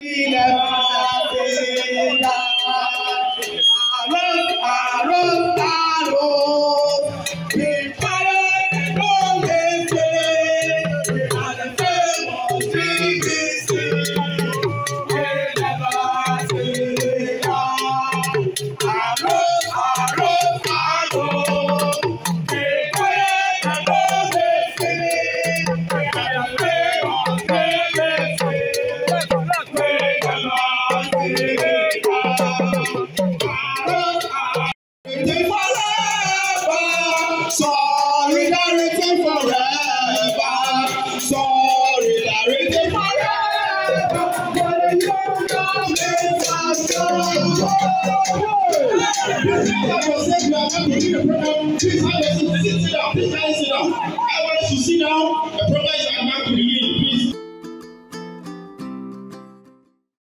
Please sit down. I want us to sit down. The program is about to begin.